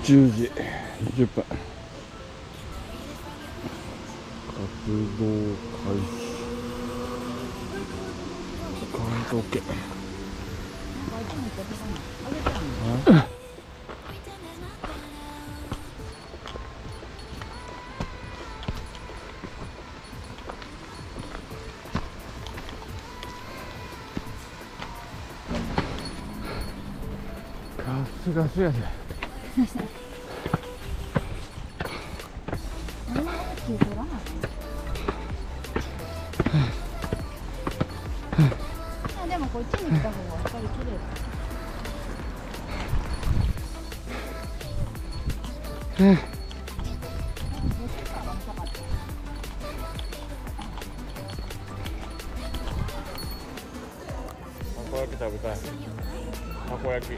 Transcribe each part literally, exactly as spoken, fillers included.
じゅうじじゅっぷん、活動開始。カウント OK。ガスガスやで。 でもこっちに来た方がやっぱり綺麗だ。うん。 たこ焼き食べたい。たこ焼き。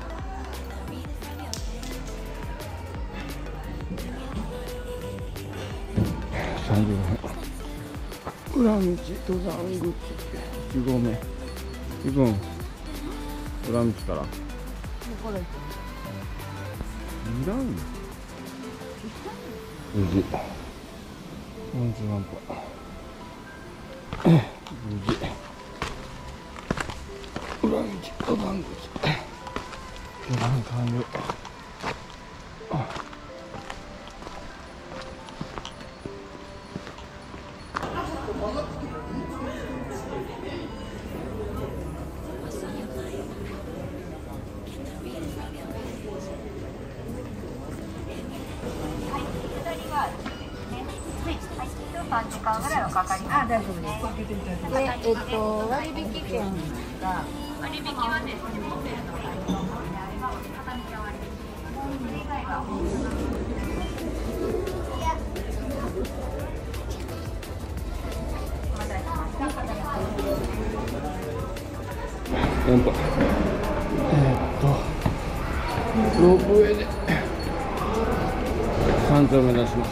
さんじゅうごふん。裏道登山口いち合目。行くん。裏道から。いらんよ。無事。よんじゅう何分。無事。裏道登山口。登山完了。 さんじかんぐらいはかかります。あ、大丈夫です。で、えっと割引券が割引はですね、ホテルの会場の方であれば片道は割引。それ以外は。お待たせしました。 なんかえー、っとロープウェイで山頂を目指します。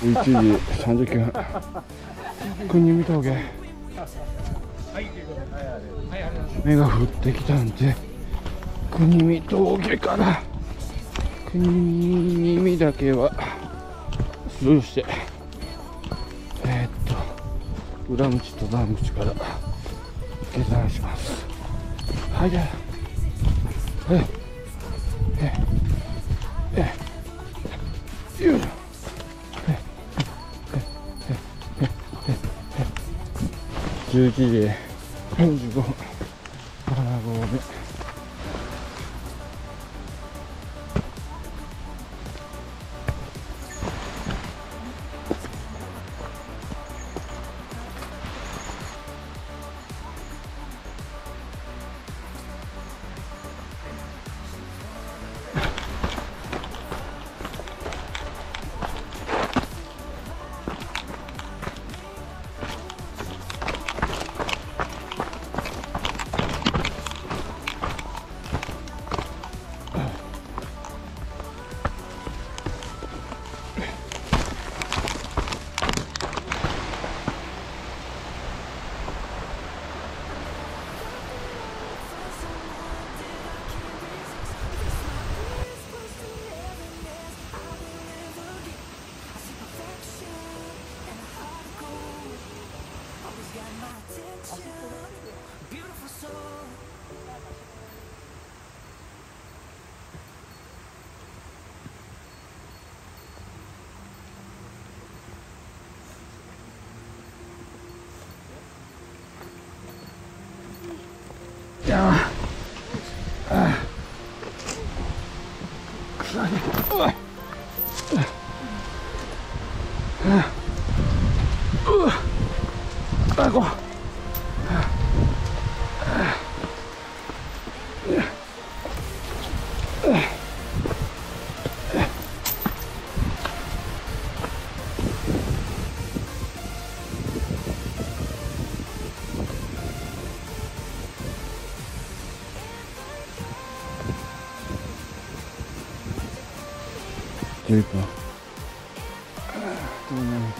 いちじさんじゅっきゅうふん国見峠目が降ってきたんで国見峠から国見岳はスルーしてえー、っと裏道と南口から下山します。はいじゃあええええよいしょじゅういちじよんじゅうごふんなな合目いやああ草においうわあこうじゅういっぷん。どうなる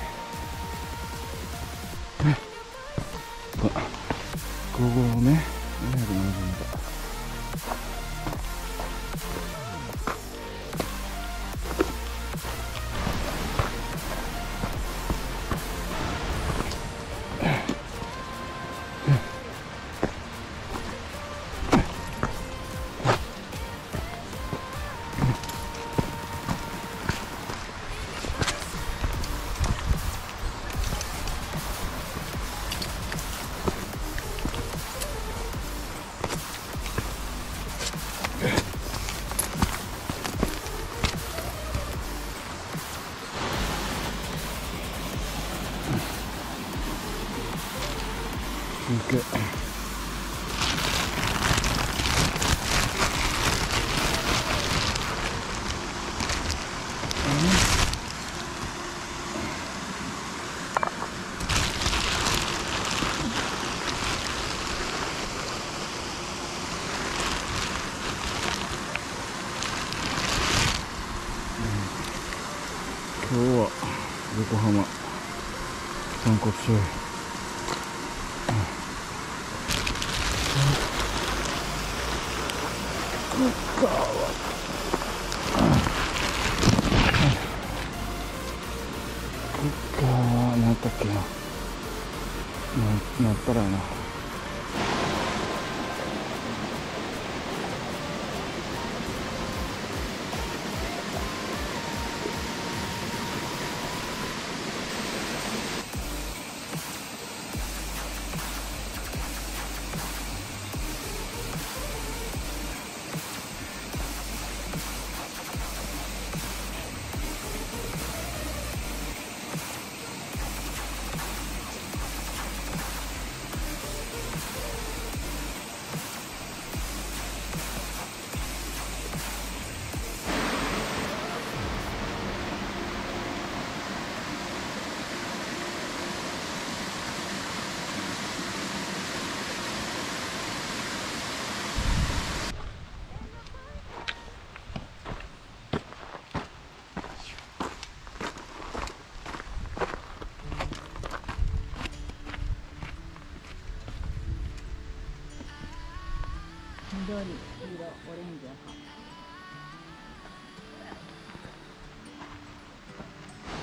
ほど。ご合目、にひゃくななじゅうメートル。Okay. 今日は横浜豚骨醤油クッカーはクッカーは何だったっけなな、なったらやな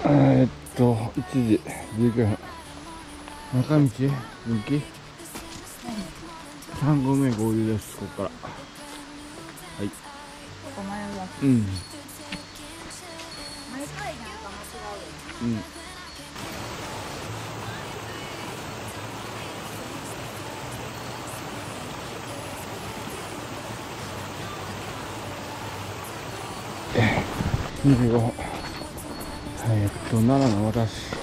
えーっといちじじゅうきゅうふん、中道分岐さんごうめ合流です。ここからはいお前はうん毎回なんか間違うよ。 うんにじゅうごふん、えーっと奈良の私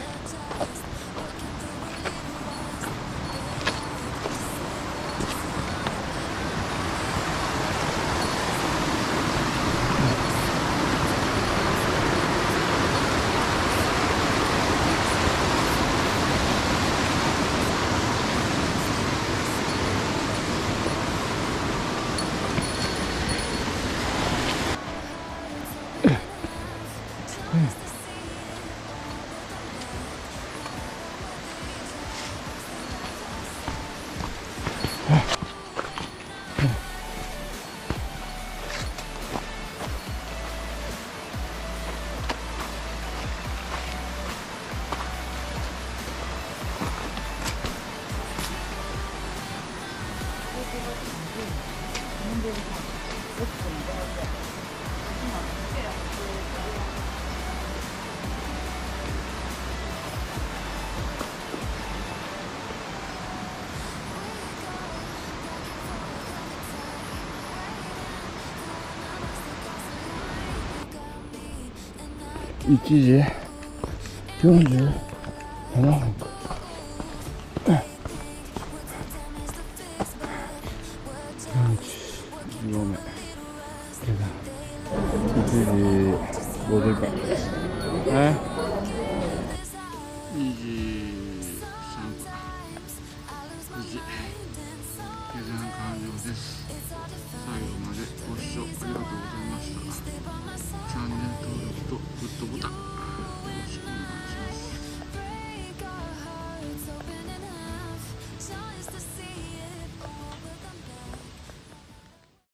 いちじよんじゅうななふんか。ごめん。いちじごじゅっぷん。えにじさんぷん。くじ。下山完了です。最後。